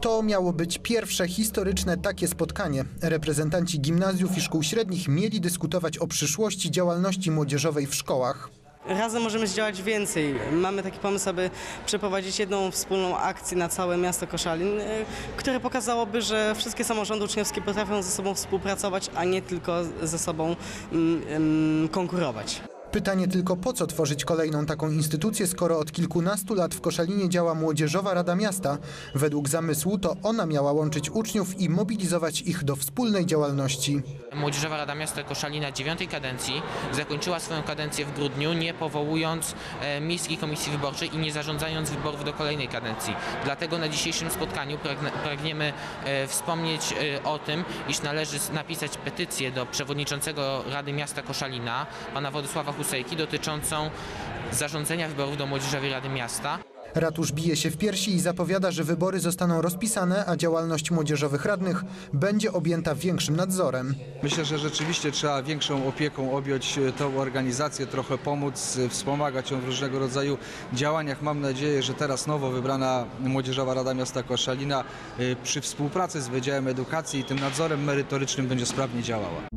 To miało być pierwsze historyczne takie spotkanie. Reprezentanci gimnazjów i szkół średnich mieli dyskutować o przyszłości działalności młodzieżowej w szkołach. Razem możemy zdziałać więcej. Mamy taki pomysł, aby przeprowadzić jedną wspólną akcję na całe miasto Koszalin, które pokazałoby, że wszystkie samorządy uczniowskie potrafią ze sobą współpracować, a nie tylko ze sobą konkurować. Pytanie tylko, po co tworzyć kolejną taką instytucję, skoro od kilkunastu lat w Koszalinie działa Młodzieżowa Rada Miasta. Według zamysłu to ona miała łączyć uczniów i mobilizować ich do wspólnej działalności. Młodzieżowa Rada Miasta Koszalina 9. kadencji zakończyła swoją kadencję w grudniu, nie powołując Miejskiej Komisji Wyborczej i nie zarządzając wyborów do kolejnej kadencji. Dlatego na dzisiejszym spotkaniu pragniemy wspomnieć o tym, iż należy napisać petycję do przewodniczącego Rady Miasta Koszalina, pana Władysława Husejki, dotyczącą zarządzenia wyborów do Młodzieżowej Rady Miasta. Ratusz bije się w piersi i zapowiada, że wybory zostaną rozpisane, a działalność młodzieżowych radnych będzie objęta większym nadzorem. Myślę, że rzeczywiście trzeba większą opieką objąć tą organizację, trochę pomóc, wspomagać ją w różnego rodzaju działaniach. Mam nadzieję, że teraz nowo wybrana Młodzieżowa Rada Miasta Koszalina przy współpracy z Wydziałem Edukacji i tym nadzorem merytorycznym będzie sprawnie działała.